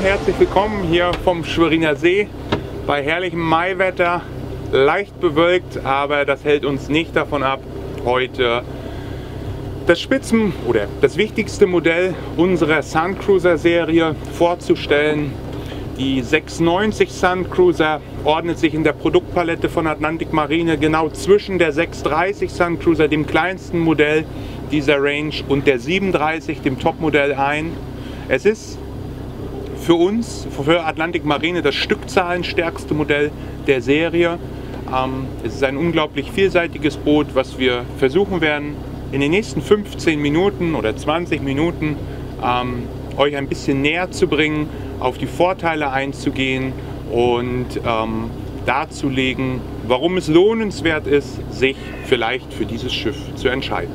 herzlich willkommen hier vom Schweriner See bei herrlichem Maiwetter, leicht bewölkt, aber das hält uns nicht davon ab, heute das das wichtigste Modell unserer Sun Cruiser Serie vorzustellen. Die 690 Sun Cruiser ordnet sich in der Produktpalette von Atlantic Marine genau zwischen der 630 Sun Cruiser, dem kleinsten Modell dieser Range, und der 730, dem Topmodell, ein. Es ist für uns, für Atlantic Marine, das stückzahlenstärkste Modell der Serie. Es ist ein unglaublich vielseitiges Boot, was wir versuchen werden, in den nächsten 15 Minuten oder 20 Minuten euch ein bisschen näher zu bringen, auf die Vorteile einzugehen und darzulegen, warum es lohnenswert ist, sich vielleicht für dieses Schiff zu entscheiden.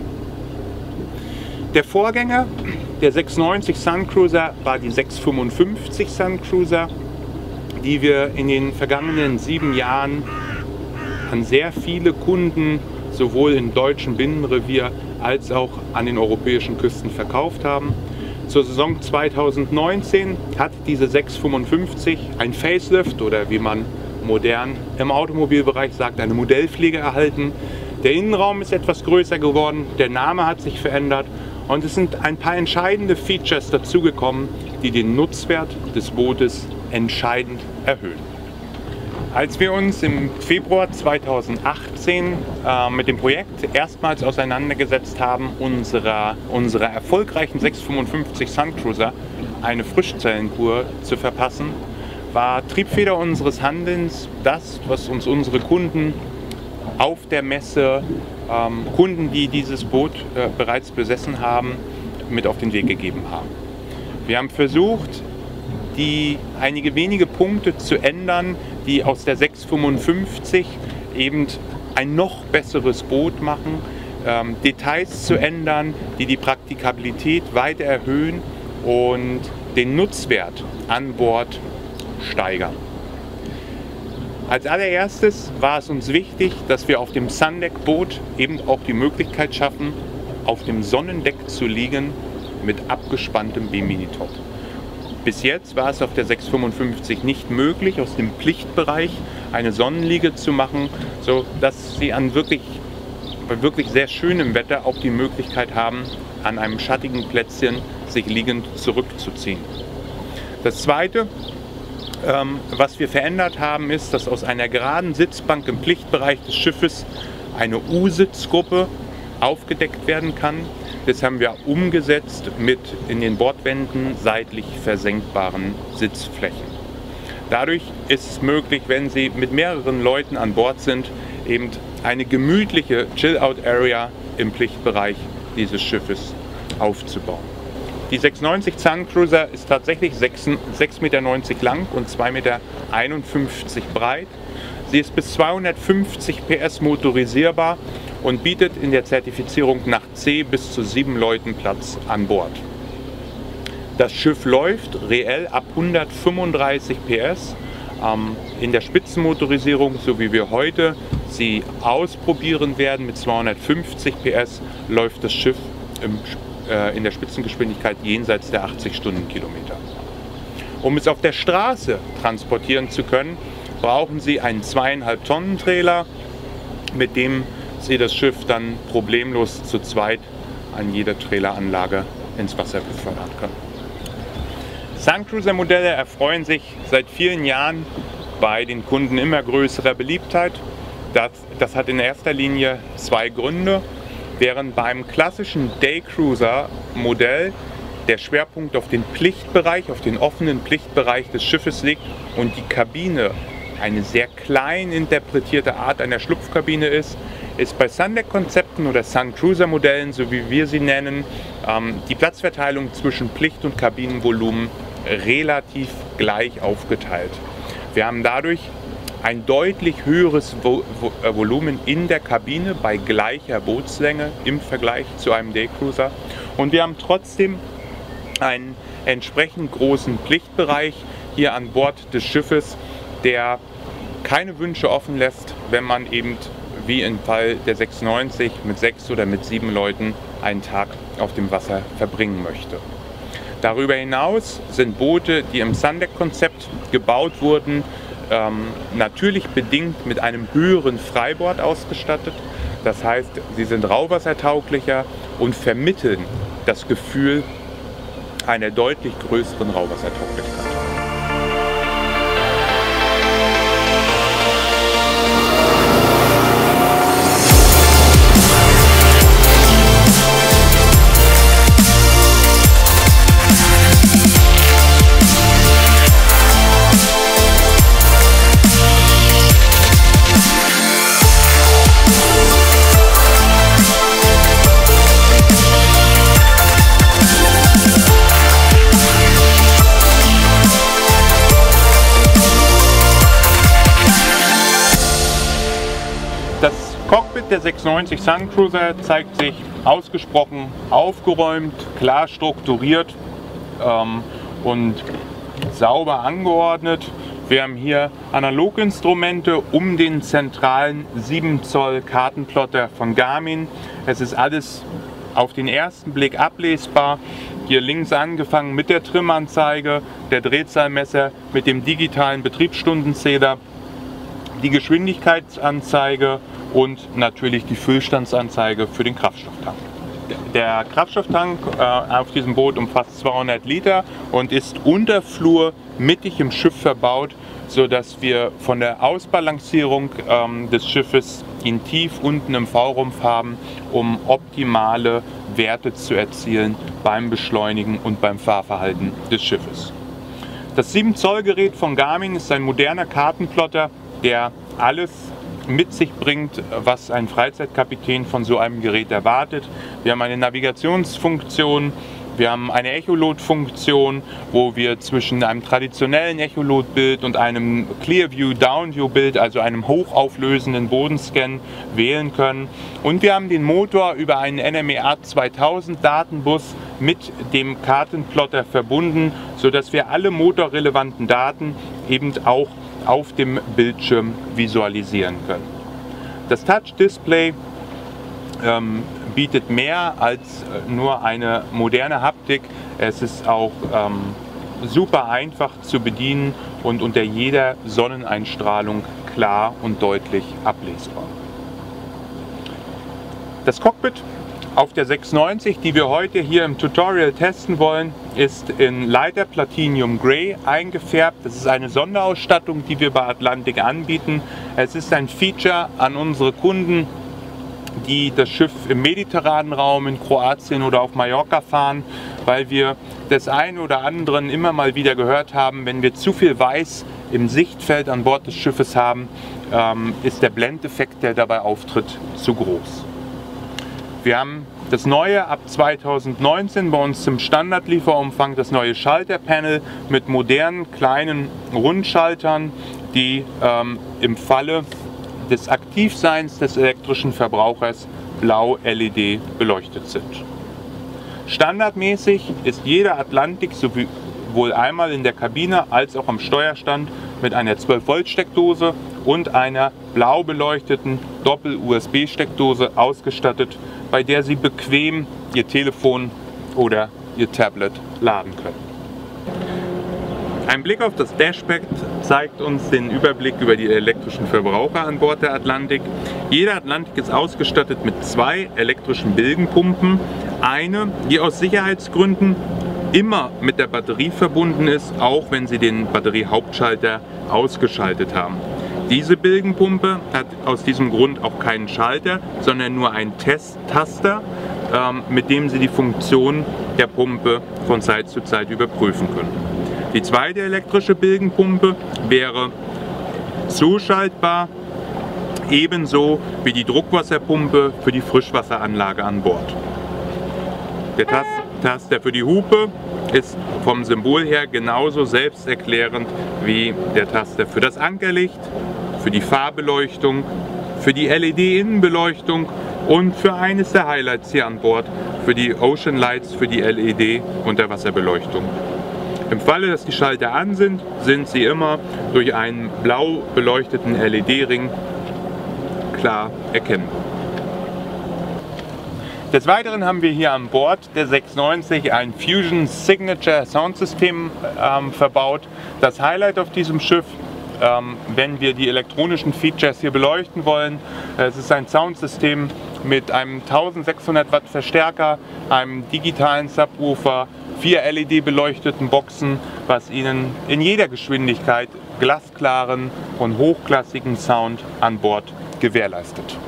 Der Vorgänger der 690 Sun Cruiser war die 655 Sun Cruiser, die wir in den vergangenen 7 Jahren an sehr viele Kunden sowohl im deutschen Binnenrevier als auch an den europäischen Küsten verkauft haben. Zur Saison 2019 hat diese 655 ein Facelift, oder wie man modern im Automobilbereich sagt, eine Modellpflege erhalten. Der Innenraum ist etwas größer geworden, der Name hat sich verändert und es sind ein paar entscheidende Features dazugekommen, die den Nutzwert des Bootes entscheidend erhöhen. Als wir uns im Februar 2018 mit dem Projekt erstmals auseinandergesetzt haben, unserer erfolgreichen 655 Sun Cruiser eine Frischzellenkur zu verpassen, war Triebfeder unseres Handelns das, was uns unsere Kunden auf der Messe, Kunden, die dieses Boot bereits besessen haben, mit auf den Weg gegeben haben. Wir haben versucht, einige wenige Punkte zu ändern, die aus der 655 eben ein noch besseres Boot machen, Details zu ändern, die die Praktikabilität weiter erhöhen und den Nutzwert an Bord steigern. Als allererstes war es uns wichtig, dass wir auf dem Sundeck-Boot eben auch die Möglichkeit schaffen, auf dem Sonnendeck zu liegen mit abgespanntem Bimini-Top. Bis jetzt war es auf der 655 nicht möglich, aus dem Pflichtbereich eine Sonnenliege zu machen, sodass Sie bei wirklich sehr schönem Wetter auch die Möglichkeit haben, an einem schattigen Plätzchen sich liegend zurückzuziehen. Das Zweite, was wir verändert haben, ist, dass aus einer geraden Sitzbank im Pflichtbereich des Schiffes eine U-Sitzgruppe aufgedeckt werden kann. Das haben wir umgesetzt mit in den Bordwänden seitlich versenkbaren Sitzflächen. Dadurch ist es möglich, wenn Sie mit mehreren Leuten an Bord sind, eben eine gemütliche Chill-Out-Area im Pflichtbereich dieses Schiffes aufzubauen. Die 690 Sun Cruiser ist tatsächlich 6,90 Meter lang und 2,51 Meter breit. Sie ist bis 250 PS motorisierbar und bietet in der Zertifizierung nach C bis zu 7 Leuten Platz an Bord. Das Schiff läuft reell ab 135 PS. In der Spitzenmotorisierung, so wie wir heute sie ausprobieren werden, mit 250 PS, läuft das Schiff in der Spitzengeschwindigkeit jenseits der 80 Stundenkilometer. Um es auf der Straße transportieren zu können, brauchen Sie einen 2,5 Tonnen Trailer, mit dem Sie das Schiff dann problemlos zu zweit an jeder Traileranlage ins Wasser befördern können. Sun Cruiser Modelle erfreuen sich seit vielen Jahren bei den Kunden immer größerer Beliebtheit. Das hat in erster Linie 2 Gründe. Während beim klassischen Daycruiser Modell der Schwerpunkt auf den Pflichtbereich, auf den offenen Pflichtbereich des Schiffes liegt und die Kabine eine sehr klein interpretierte Art einer Schlupfkabine ist bei Sundeck-Konzepten oder Sun Cruiser Modellen, so wie wir sie nennen, die Platzverteilung zwischen Pflicht- und Kabinenvolumen relativ gleich aufgeteilt. Wir haben dadurch ein deutlich höheres Volumen in der Kabine bei gleicher Bootslänge im Vergleich zu einem Daycruiser. Und wir haben trotzdem einen entsprechend großen Pflichtbereich hier an Bord des Schiffes, der keine Wünsche offen lässt, wenn man eben wie im Fall der 690 mit 6 oder mit 7 Leuten einen Tag auf dem Wasser verbringen möchte. Darüber hinaus sind Boote, die im Sundeck-Konzept gebaut wurden, natürlich bedingt mit einem höheren Freibord ausgestattet. Das heißt, sie sind rauchwassertauglicher und vermitteln das Gefühl einer deutlich größeren Rauchwassertauglichkeit. Das Cockpit der 690 Sun Cruiser zeigt sich ausgesprochen aufgeräumt, klar strukturiert und sauber angeordnet. Wir haben hier Analoginstrumente um den zentralen 7 Zoll Kartenplotter von Garmin. Es ist alles auf den ersten Blick ablesbar. Hier links angefangen mit der Trimmanzeige, der Drehzahlmesser mit dem digitalen Betriebsstundenzähler, die Geschwindigkeitsanzeige und natürlich die Füllstandsanzeige für den Kraftstofftank. Der Kraftstofftank auf diesem Boot umfasst 200 Liter und ist unterflur mittig im Schiff verbaut, sodass wir von der Ausbalancierung des Schiffes ihn tief unten im V-Rumpf haben, um optimale Werte zu erzielen beim Beschleunigen und beim Fahrverhalten des Schiffes. Das 7 Zoll Gerät von Garmin ist ein moderner Kartenplotter, der alles mit sich bringt, was ein Freizeitkapitän von so einem Gerät erwartet. Wir haben eine Navigationsfunktion, wir haben eine Echolot-Funktion, wo wir zwischen einem traditionellen Echolot-Bild und einem Clearview Downview-Bild, also einem hochauflösenden Bodenscan, wählen können. Und wir haben den Motor über einen NMEA 2000 Datenbus mit dem Kartenplotter verbunden, sodass wir alle motorrelevanten Daten eben auch auf dem Bildschirm visualisieren können. Das Touch-Display bietet mehr als nur eine moderne Haptik. Es ist auch super einfach zu bedienen und unter jeder Sonneneinstrahlung klar und deutlich ablesbar. Das Cockpit auf der 690, die wir heute hier im Tutorial testen wollen, ist in Leiter Platinum Grey eingefärbt. Das ist eine Sonderausstattung, die wir bei Atlantic anbieten. Es ist ein Feature an unsere Kunden, die das Schiff im mediterranen Raum in Kroatien oder auf Mallorca fahren, weil wir des einen oder anderen immer mal wieder gehört haben, wenn wir zu viel Weiß im Sichtfeld an Bord des Schiffes haben, ist der Blendeffekt, der dabei auftritt, zu groß. Wir haben das neue ab 2019 bei uns im Standardlieferumfang, das neue Schalterpanel mit modernen kleinen Rundschaltern, die im Falle des Aktivseins des elektrischen Verbrauchers blau LED beleuchtet sind. Standardmäßig ist jeder Atlantic sowohl einmal in der Kabine als auch am Steuerstand mit einer 12 Volt Steckdose und einer blau beleuchteten Doppel-USB-Steckdose ausgestattet, bei der Sie bequem Ihr Telefon oder Ihr Tablet laden können. Ein Blick auf das Dashpad zeigt uns den Überblick über die elektrischen Verbraucher an Bord der Atlantic. Jeder Atlantic ist ausgestattet mit 2 elektrischen Bilgenpumpen. Eine, die aus Sicherheitsgründen immer mit der Batterie verbunden ist, auch wenn Sie den Batteriehauptschalter ausgeschaltet haben. Diese Bilgenpumpe hat aus diesem Grund auch keinen Schalter, sondern nur einen Testtaster, mit dem Sie die Funktion der Pumpe von Zeit zu Zeit überprüfen können. Die zweite elektrische Bilgenpumpe wäre zuschaltbar, ebenso wie die Druckwasserpumpe für die Frischwasseranlage an Bord. Der Taster für die Hupe ist vom Symbol her genauso selbsterklärend wie der Taster für das Ankerlicht, für die Fahrbeleuchtung, für die LED-Innenbeleuchtung und für eines der Highlights hier an Bord, für die Ocean Lights, für die LED-Unterwasserbeleuchtung. Im Falle, dass die Schalter an sind, sind sie immer durch einen blau beleuchteten LED-Ring klar erkennbar. Des Weiteren haben wir hier an Bord der 690 ein Fusion Signature Soundsystem verbaut. Das Highlight auf diesem Schiff, wenn wir die elektronischen Features hier beleuchten wollen, es ist ein Soundsystem mit einem 1600 Watt Verstärker, einem digitalen Subwoofer, 4 LED beleuchteten Boxen, was Ihnen in jeder Geschwindigkeit glasklaren und hochklassigen Sound an Bord gewährleistet.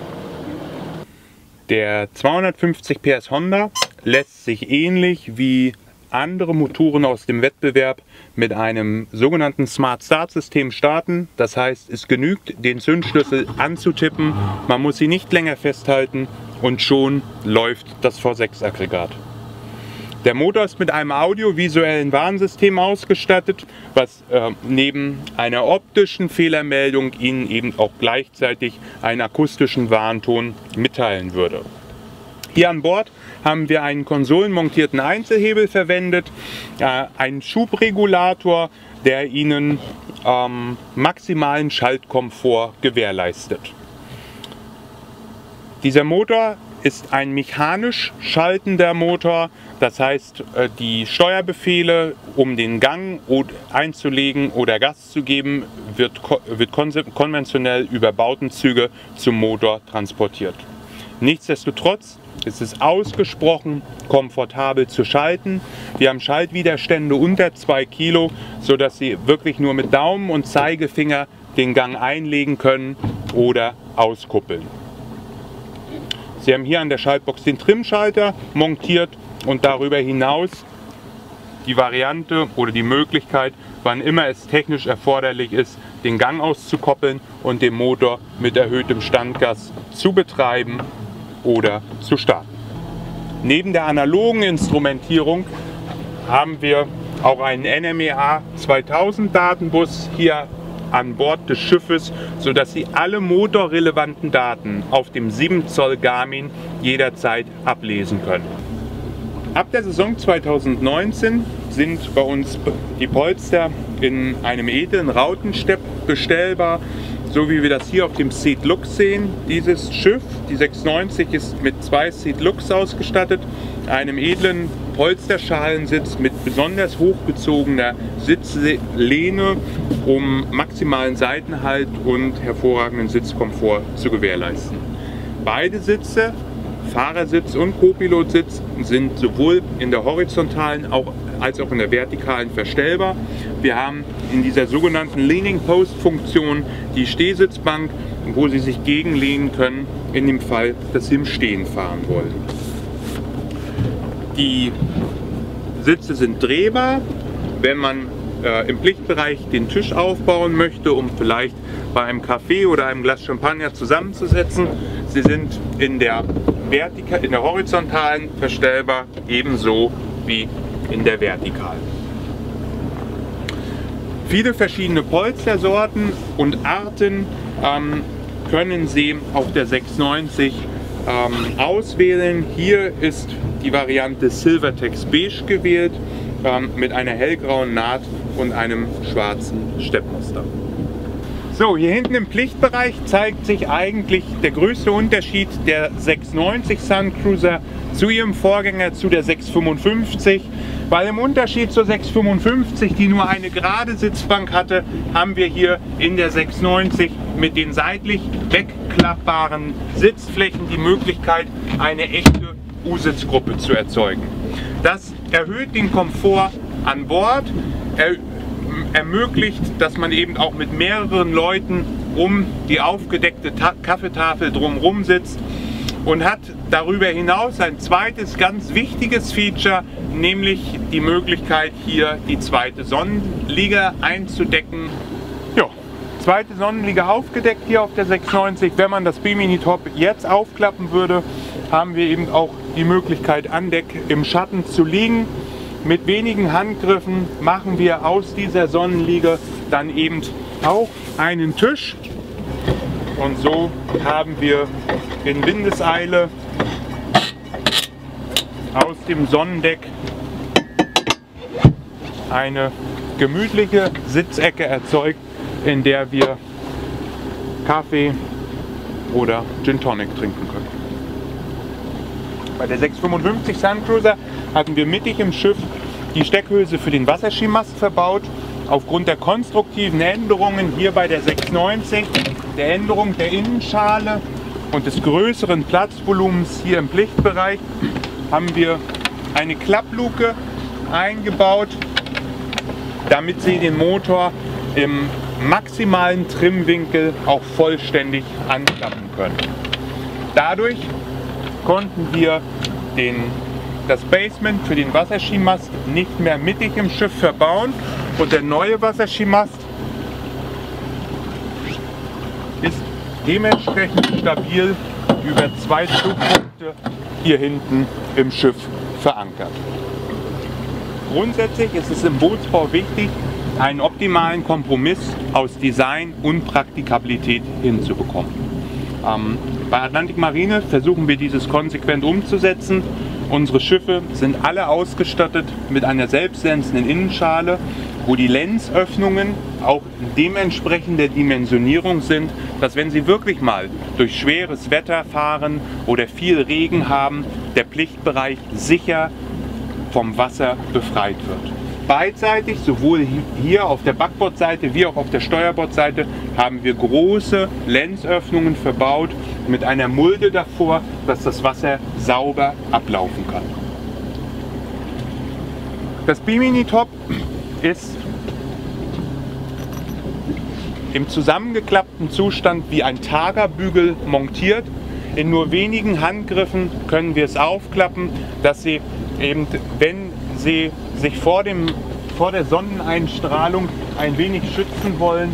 Der 250 PS Honda lässt sich ähnlich wie andere Motoren aus dem Wettbewerb mit einem sogenannten Smart Start System starten. Das heißt, es genügt, den Zündschlüssel anzutippen, man muss sie nicht länger festhalten und schon läuft das V6 Aggregat. Der Motor ist mit einem audiovisuellen Warnsystem ausgestattet, was neben einer optischen Fehlermeldung Ihnen eben auch gleichzeitig einen akustischen Warnton mitteilen würde. Hier an Bord haben wir einen konsolenmontierten Einzelhebel verwendet, einen Schubregulator, der Ihnen maximalen Schaltkomfort gewährleistet. Dieser Motor ist ein mechanisch schaltender Motor, das heißt, die Steuerbefehle, um den Gang einzulegen oder Gas zu geben, wird konventionell über Bautenzüge zum Motor transportiert. Nichtsdestotrotz ist es ausgesprochen komfortabel zu schalten. Wir haben Schaltwiderstände unter 2 Kilo, sodass Sie wirklich nur mit Daumen und Zeigefinger den Gang einlegen können oder auskuppeln. Sie haben hier an der Schaltbox den Trimschalter montiert und darüber hinaus die Variante oder die Möglichkeit, wann immer es technisch erforderlich ist, den Gang auszukoppeln und den Motor mit erhöhtem Standgas zu betreiben oder zu starten. Neben der analogen Instrumentierung haben wir auch einen NMEA 2000 Datenbus hier an Bord des Schiffes, sodass Sie alle motorrelevanten Daten auf dem 7 Zoll Garmin jederzeit ablesen können. Ab der Saison 2019 sind bei uns die Polster in einem edlen Rautenstepp bestellbar, so wie wir das hier auf dem Seat Lux sehen. Dieses Schiff, die 690, ist mit 2 Seat Lux ausgestattet, einem edlen Polsterschalenssitz mit besonders hochgezogener Sitzlehne, um maximalen Seitenhalt und hervorragenden Sitzkomfort zu gewährleisten. Beide Sitze, Fahrersitz und Co-Pilotsitz, sind sowohl in der horizontalen als auch in der vertikalen verstellbar. Wir haben in dieser sogenannten Leaning Post Funktion die Stehsitzbank, wo Sie sich gegenlehnen können, in dem Fall, dass Sie im Stehen fahren wollen. Die Sitze sind drehbar, wenn man im Pflichtbereich den Tisch aufbauen möchte, um vielleicht bei einem Kaffee oder einem Glas Champagner zusammenzusetzen. Sie sind in der horizontalen verstellbar, ebenso wie in der vertikalen. Viele verschiedene Polstersorten und Arten können Sie auf der 690 auswählen. Hier ist die Variante Silvertex Beige gewählt, mit einer hellgrauen Naht und einem schwarzen Steppmuster. So, hier hinten im Pflichtbereich zeigt sich eigentlich der größte Unterschied der 690 Sun Cruiser zu ihrem Vorgänger, zu der 655. Weil im Unterschied zur 655, die nur eine gerade Sitzbank hatte, haben wir hier in der 690 mit den seitlich wegklappbaren Sitzflächen die Möglichkeit, eine echte U-Sitzgruppe zu erzeugen. Das erhöht den Komfort an Bord, ermöglicht, dass man eben auch mit mehreren Leuten um die aufgedeckte Kaffeetafel drumherum sitzt und hat darüber hinaus ein zweites ganz wichtiges Feature, nämlich die Möglichkeit, hier die zweite Sonnenliege einzudecken. Ja, zweite Sonnenliege aufgedeckt hier auf der 690. Wenn man das Bimini Top jetzt aufklappen würde, haben wir eben auch die Möglichkeit, an Deck im Schatten zu liegen. Mit wenigen Handgriffen machen wir aus dieser Sonnenliege dann eben auch einen Tisch. Und so haben wir in Windeseile aus dem Sonnendeck eine gemütliche Sitzecke erzeugt, in der wir Kaffee oder Gin Tonic trinken können. Bei der 655 Sun Cruiser hatten wir mittig im Schiff die Steckhülse für den Wasserskimast verbaut. Aufgrund der konstruktiven Änderungen hier bei der 690, der Änderung der Innenschale und des größeren Platzvolumens hier im Pflichtbereich haben wir eine Klappluke eingebaut, damit Sie den Motor im maximalen Trimwinkel auch vollständig anklappen können. Dadurch konnten wir das Basement für den Wasserskimast nicht mehr mittig im Schiff verbauen und der neue Wasserskimast ist dementsprechend stabil über 2 Zugpunkte hier hinten im Schiff verankert. Grundsätzlich ist es im Bootsbau wichtig, einen optimalen Kompromiss aus Design und Praktikabilität hinzubekommen. Bei Atlantic Marine versuchen wir dieses konsequent umzusetzen. Unsere Schiffe sind alle ausgestattet mit einer selbstlenzenden Innenschale, wo die Lenzöffnungen auch dementsprechend der Dimensionierung sind, dass wenn Sie wirklich mal durch schweres Wetter fahren oder viel Regen haben, der Pflichtbereich sicher vom Wasser befreit wird. Beidseitig, sowohl hier auf der Backbordseite wie auch auf der Steuerbordseite, haben wir große Lenzöffnungen verbaut mit einer Mulde davor, dass das Wasser sauber ablaufen kann. Das Bimini-Top ist im zusammengeklappten Zustand wie ein Targerbügel montiert. In nur wenigen Handgriffen können wir es aufklappen, dass Sie eben, wenn Sie sich vor der Sonneneinstrahlung ein wenig schützen wollen,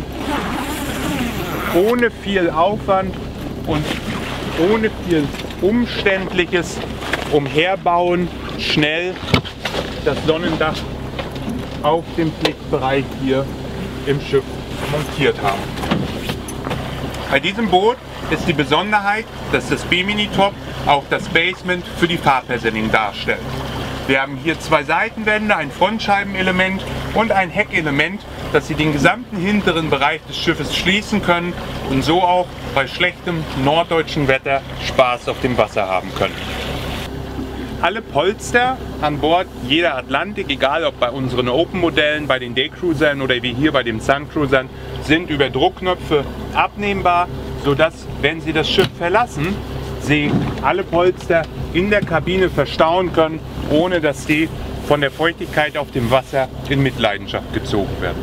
ohne viel Aufwand und ohne viel umständliches Umherbauen schnell das Sonnendach auf dem Pflichtbereich hier im Schiff montiert haben. Bei diesem Boot ist die Besonderheit, dass das Bimini-Top auch das Basement für die Fahrpersonen darstellt. Wir haben hier 2 Seitenwände, ein Frontscheibenelement und ein Heckelement, dass Sie den gesamten hinteren Bereich des Schiffes schließen können und so auch bei schlechtem norddeutschen Wetter Spaß auf dem Wasser haben können. Alle Polster an Bord jeder Atlantic, egal ob bei unseren Open-Modellen, bei den Day-Cruisern oder wie hier bei den Sun-Cruisern, sind über Druckknöpfe abnehmbar, sodass, wenn Sie das Schiff verlassen, Sie alle Polster in der Kabine verstauen können, ohne dass die von der Feuchtigkeit auf dem Wasser in Mitleidenschaft gezogen werden.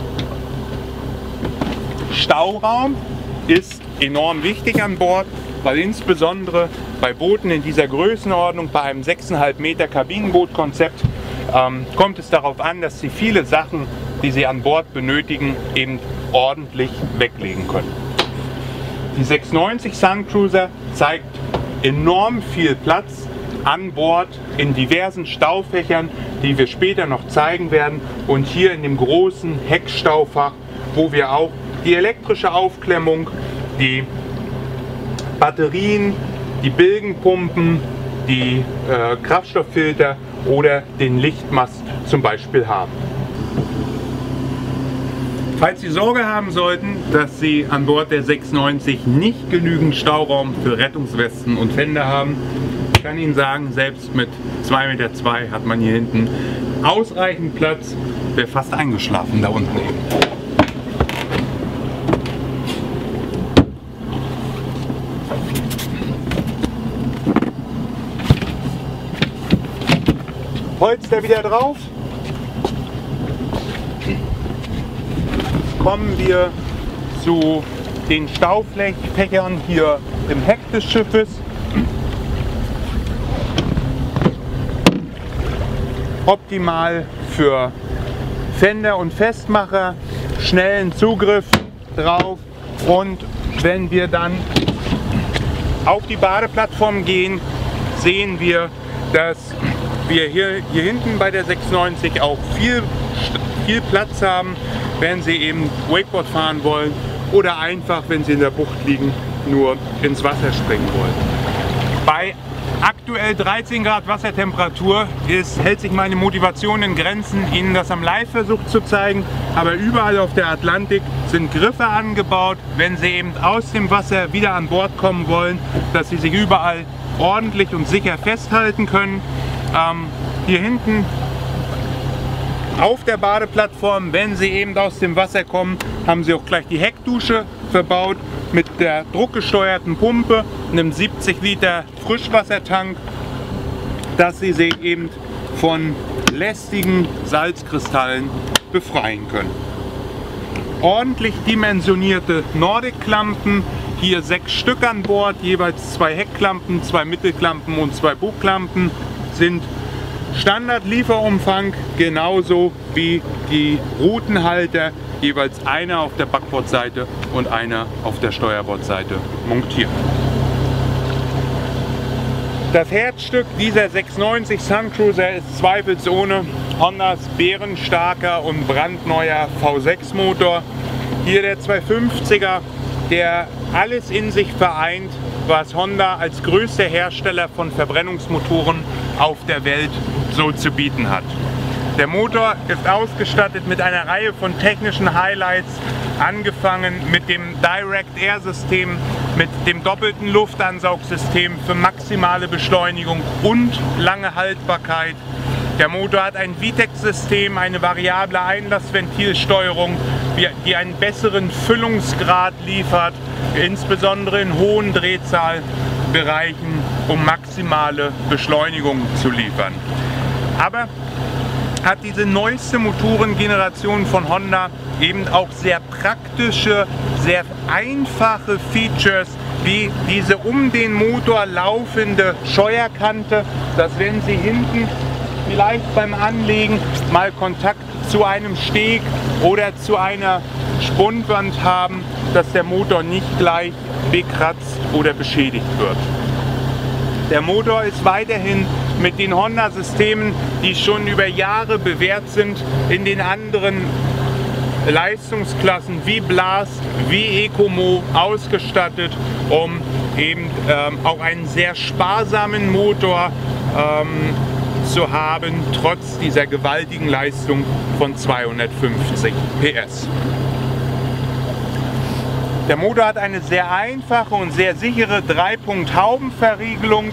Stauraum ist enorm wichtig an Bord, weil insbesondere bei Booten in dieser Größenordnung, bei einem 6,5 Meter Kabinenbootkonzept, kommt es darauf an, dass Sie viele Sachen, die Sie an Bord benötigen, eben ordentlich weglegen können. Die 690 Sun Cruiser zeigt enorm viel Platz an Bord in diversen Staufächern, die wir später noch zeigen werden, und hier in dem großen Heckstaufach, wo wir auch die elektrische Aufklemmung, die Batterien, die Bilgenpumpen, die Kraftstofffilter oder den Lichtmast zum Beispiel haben. Falls Sie Sorge haben sollten, dass Sie an Bord der 690 nicht genügend Stauraum für Rettungswesten und Fender haben, ich kann Ihnen sagen, selbst mit 2,2 Meter hat man hier hinten ausreichend Platz. Wäre fast eingeschlafen da unten eben. Polster wieder drauf. Kommen wir zu den Staufächern hier im Heck des Schiffes. Optimal für Fender und Festmacher, schnellen Zugriff drauf, und wenn wir dann auf die Badeplattform gehen, sehen wir, dass wir hier hinten bei der 690 auch viel Platz haben, wenn Sie eben Wakeboard fahren wollen oder einfach, wenn Sie in der Bucht liegen, nur ins Wasser springen wollen. Bei aktuell 13 Grad Wassertemperatur hält sich meine Motivation in Grenzen, Ihnen das am Live-Versuch zu zeigen, aber überall auf der Atlantik sind Griffe angebaut, wenn Sie eben aus dem Wasser wieder an Bord kommen wollen, dass Sie sich überall ordentlich und sicher festhalten können. Hier hinten auf der Badeplattform, wenn Sie eben aus dem Wasser kommen, haben Sie auch gleich die Heckdusche verbaut mit der druckgesteuerten Pumpe, einem 70 Liter Frischwassertank, dass Sie sich eben von lästigen Salzkristallen befreien können. Ordentlich dimensionierte Nordic-Klampen, hier 6 Stück an Bord, jeweils 2 Heckklampen, 2 Mittelklampen und 2 Bugklampen sind Standard-Lieferumfang, genauso wie die Routenhalter, jeweils einer auf der Backbordseite und einer auf der Steuerbordseite montiert. Das Herzstück dieser 690 Sun Cruiser ist zweifelsohne Hondas bärenstarker und brandneuer V6 Motor. Hier der 250er, der alles in sich vereint, was Honda als größter Hersteller von Verbrennungsmotoren auf der Welt so zu bieten hat. Der Motor ist ausgestattet mit einer Reihe von technischen Highlights, angefangen mit dem Direct Air System, mit dem doppelten Luftansaugsystem für maximale Beschleunigung und lange Haltbarkeit. Der Motor hat ein VTEC-System, eine variable Einlassventilsteuerung, die einen besseren Füllungsgrad liefert, insbesondere in hohen Drehzahlbereichen, um maximale Beschleunigung zu liefern. Aber hat diese neueste Motorengeneration von Honda eben auch sehr praktische, sehr einfache Features, wie diese um den Motor laufende Scheuerkante, dass wenn Sie hinten vielleicht beim Anlegen mal Kontakt zu einem Steg oder zu einer Spundwand haben, dass der Motor nicht gleich bekratzt oder beschädigt wird. Der Motor ist weiterhin mit den Honda-Systemen, die schon über Jahre bewährt sind, in den anderen Leistungsklassen wie Blast, wie Ecomo ausgestattet, um eben auch einen sehr sparsamen Motor zu haben, trotz dieser gewaltigen Leistung von 250 PS. Der Motor hat eine sehr einfache und sehr sichere 3-Punkt-Haubenverriegelung.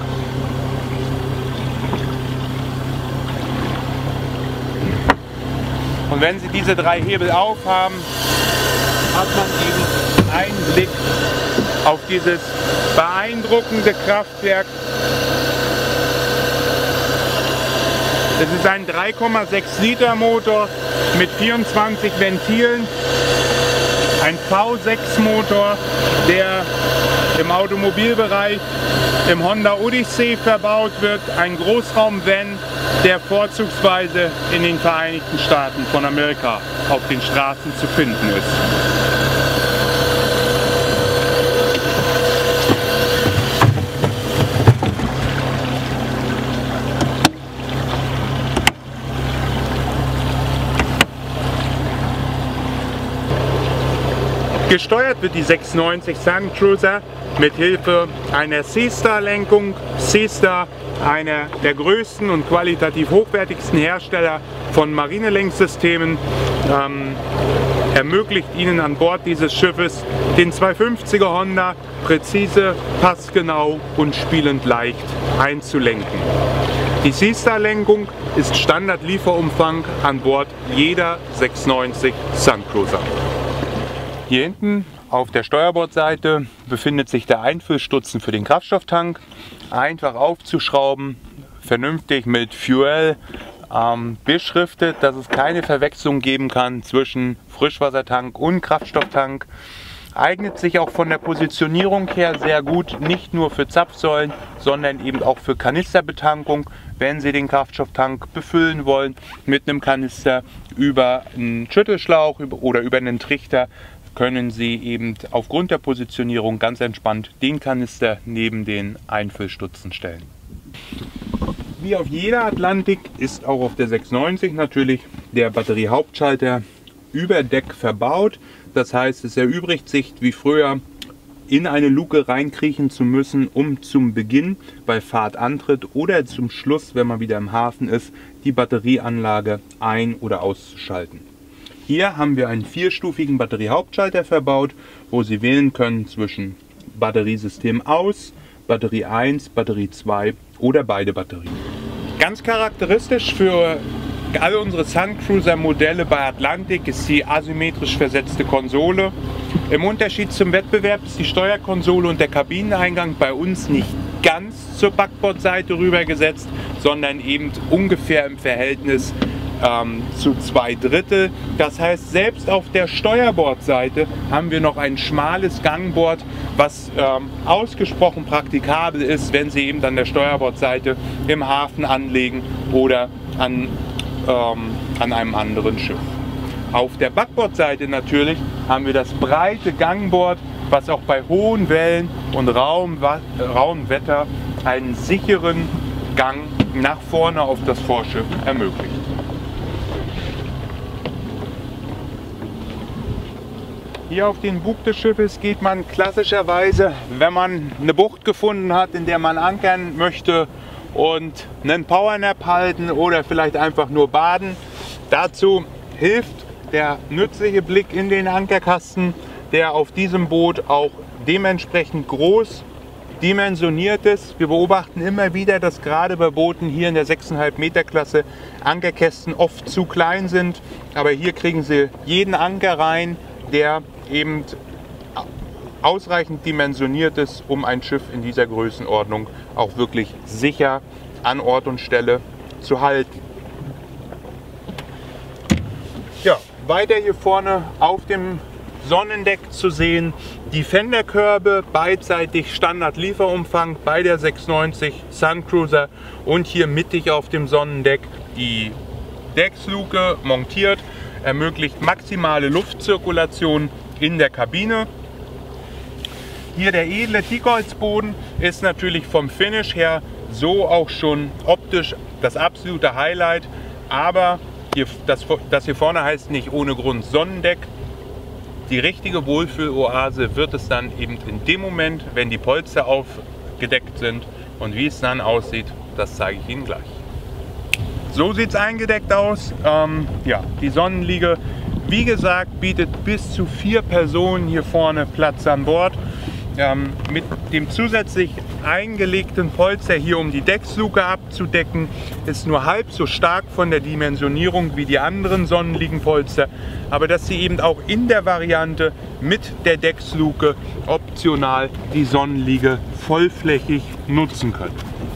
Und wenn Sie diese 3 Hebel aufhaben, hat man eben einen Blick auf dieses beeindruckende Kraftwerk. Es ist ein 3,6 Liter Motor mit 24 Ventilen. Ein V6 Motor, der im Automobilbereich im Honda Odyssey verbaut wird. Ein Großraum-Van, der vorzugsweise in den Vereinigten Staaten von Amerika auf den Straßen zu finden ist. Gesteuert wird die 690 Sun Cruiser mit Hilfe einer C-Star-Lenkung. C-Star, einer der größten und qualitativ hochwertigsten Hersteller von Marinelenksystemen, ermöglicht Ihnen an Bord dieses Schiffes den 250er Honda präzise, passgenau und spielend leicht einzulenken. Die C-Star-Lenkung ist Standard-Lieferumfang an Bord jeder 690 Sun Cruiser. Hier hinten auf der Steuerbordseite befindet sich der Einfüllstutzen für den Kraftstofftank. Einfach aufzuschrauben, vernünftig mit Fuel beschriftet, dass es keine Verwechslung geben kann zwischen Frischwassertank und Kraftstofftank. Eignet sich auch von der Positionierung her sehr gut, nicht nur für Zapfsäulen, sondern eben auch für Kanisterbetankung. Wenn Sie den Kraftstofftank befüllen wollen mit einem Kanister über einen Schüttelschlauch oder über einen Trichter, können Sie eben aufgrund der Positionierung ganz entspannt den Kanister neben den Einfüllstutzen stellen. Wie auf jeder Atlantik ist auch auf der 690 natürlich der Batteriehauptschalter über Deck verbaut. Das heißt, es erübrigt sich wie früher in eine Luke reinkriechen zu müssen, um zum Beginn bei Fahrtantritt oder zum Schluss, wenn man wieder im Hafen ist, die Batterieanlage ein- oder auszuschalten. Hier haben wir einen 4-stufigen Batteriehauptschalter verbaut, wo Sie wählen können zwischen Batteriesystem aus, Batterie 1, Batterie 2 oder beide Batterien. Ganz charakteristisch für alle unsere Sun Cruiser Modelle bei Atlantic ist die asymmetrisch versetzte Konsole. Im Unterschied zum Wettbewerb ist die Steuerkonsole und der Kabineneingang bei uns nicht ganz zur Backbordseite rübergesetzt, sondern eben ungefähr im Verhältnis zu 2/3. Das heißt, selbst auf der Steuerbordseite haben wir noch ein schmales Gangbord, was ausgesprochen praktikabel ist, wenn Sie eben an der Steuerbordseite im Hafen anlegen oder an einem anderen Schiff. Auf der Backbordseite natürlich haben wir das breite Gangbord, was auch bei hohen Wellen und rauem Wetter einen sicheren Gang nach vorne auf das Vorschiff ermöglicht. Hier auf den Bug des Schiffes geht man klassischerweise, wenn man eine Bucht gefunden hat, in der man ankern möchte und einen Powernap halten oder vielleicht einfach nur baden. Dazu hilft der nützliche Blick in den Ankerkasten, der auf diesem Boot auch dementsprechend groß dimensioniert ist. Wir beobachten immer wieder, dass gerade bei Booten hier in der 6,5 Meter Klasse Ankerkästen oft zu klein sind, aber hier kriegen Sie jeden Anker rein, der eben ausreichend dimensioniert ist, um ein Schiff in dieser Größenordnung auch wirklich sicher an Ort und Stelle zu halten. Ja, weiter hier vorne auf dem Sonnendeck zu sehen, die Fenderkörbe, beidseitig Standard-Lieferumfang bei der 690 Sun Cruiser und hier mittig auf dem Sonnendeck die Decksluke montiert, ermöglicht maximale Luftzirkulation in der Kabine. Hier der edle Teakholzboden ist natürlich vom Finish her so auch schon optisch das absolute Highlight, aber das hier vorne heißt nicht ohne Grund Sonnendeck. Die richtige Wohlfühloase wird es dann eben in dem Moment, wenn die Polster aufgedeckt sind, und wie es dann aussieht, das zeige ich Ihnen gleich. So sieht es eingedeckt aus. Ja, die Sonnenliege, wie gesagt, bietet bis zu 4 Personen hier vorne Platz an Bord. Mit dem zusätzlich eingelegten Polster hier, um die Decksluke abzudecken, ist nur halb so stark von der Dimensionierung wie die anderen Sonnenliegenpolster, aber dass Sie eben auch in der Variante mit der Decksluke optional die Sonnenliege vollflächig nutzen können.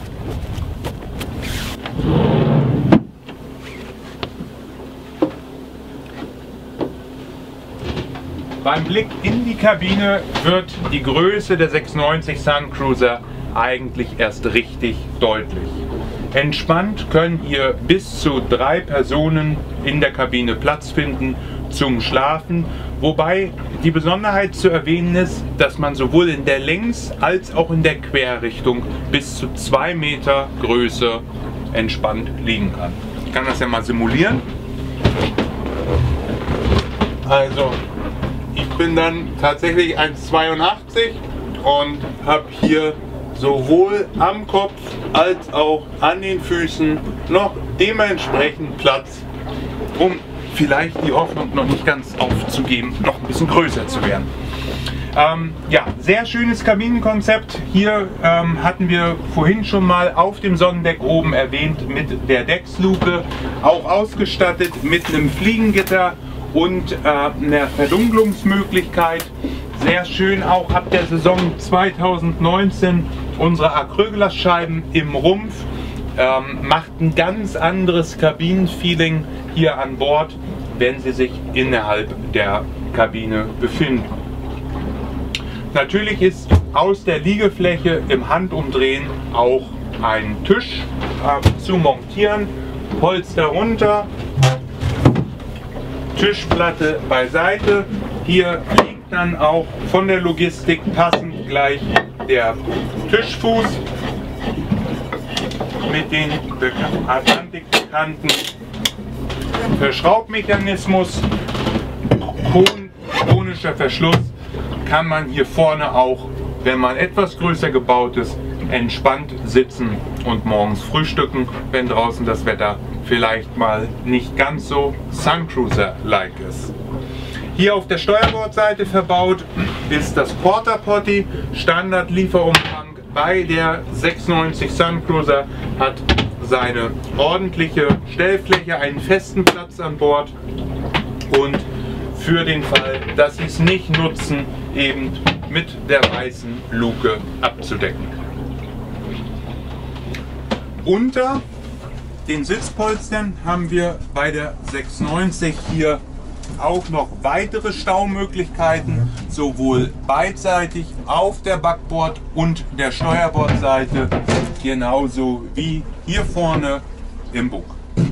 Beim Blick in die Kabine wird die Größe der 690 Sun Cruiser eigentlich erst richtig deutlich. Entspannt können hier bis zu 3 Personen in der Kabine Platz finden zum Schlafen, wobei die Besonderheit zu erwähnen ist, dass man sowohl in der Längs- als auch in der Querrichtung bis zu 2 Meter Größe entspannt liegen kann. Ich kann das ja mal simulieren. Also ich bin dann tatsächlich 1,82 und habe hier sowohl am Kopf als auch an den Füßen noch dementsprechend Platz, um vielleicht die Hoffnung noch nicht ganz aufzugeben, noch ein bisschen größer zu werden. Ja, sehr schönes Kabinenkonzept. Hier hatten wir vorhin schon mal auf dem Sonnendeck oben erwähnt mit der Decksluke, auch ausgestattet mit einem Fliegengitter und einer Verdunklungsmöglichkeit. Sehr schön auch ab der Saison 2019 unsere Acrylglasscheiben im Rumpf. Macht ein ganz anderes Kabinenfeeling hier an Bord, wenn Sie sich innerhalb der Kabine befinden. Natürlich ist aus der Liegefläche im Handumdrehen auch ein Tisch zu montieren. Polster runter, Tischplatte beiseite. Hier liegt dann auch von der Logistik passend gleich der Tischfuß mit den Atlantic bekannten Verschraubmechanismus. Konischer Verschluss kann man hier vorne auch, wenn man etwas größer gebaut ist, entspannt sitzen und morgens frühstücken, wenn draußen das Wetter vielleicht mal nicht ganz so Sun Cruiser-like ist. Hier auf der Steuerbordseite verbaut ist das Porta Potty, Standard Lieferumfang bei der 690 Sun Cruiser hat seine ordentliche Stellfläche, einen festen Platz an Bord und für den Fall, dass sie es nicht nutzen, eben mit der weißen Luke abzudecken. Unter den Sitzpolstern haben wir bei der 690 hier auch noch weitere Staumöglichkeiten, sowohl beidseitig auf der Backbord- und der Steuerbordseite, genauso wie hier vorne im Bug.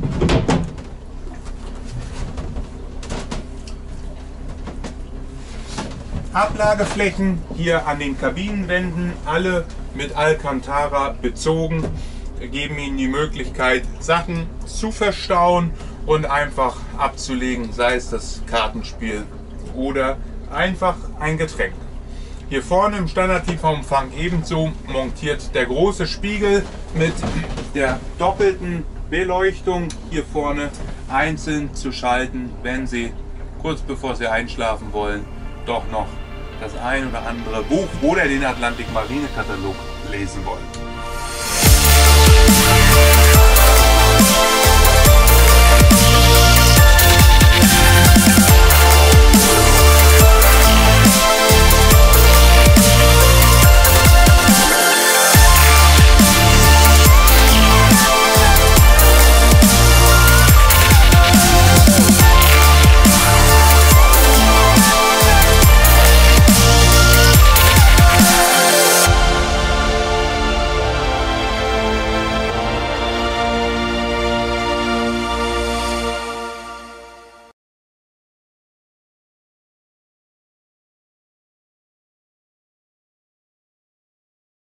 Ablageflächen hier an den Kabinenwänden, alle mit Alcantara bezogen, geben Ihnen die Möglichkeit, Sachen zu verstauen und einfach abzulegen, sei es das Kartenspiel oder einfach ein Getränk. Hier vorne im Standard-TV-Umfang ebenso montiert der große Spiegel mit der doppelten Beleuchtung hier vorne einzeln zu schalten, wenn Sie kurz bevor Sie einschlafen wollen, doch noch das ein oder andere Buch oder den Atlantik Marine Katalog lesen wollen.